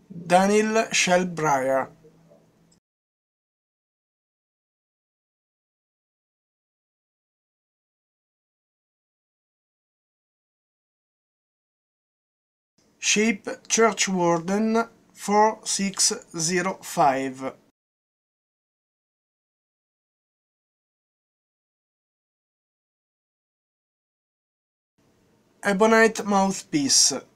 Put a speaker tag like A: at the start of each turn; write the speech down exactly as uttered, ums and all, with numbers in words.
A: Daniel Shelbriar. Shape Churchwarden four six zero five. Ebonite Mouthpiece.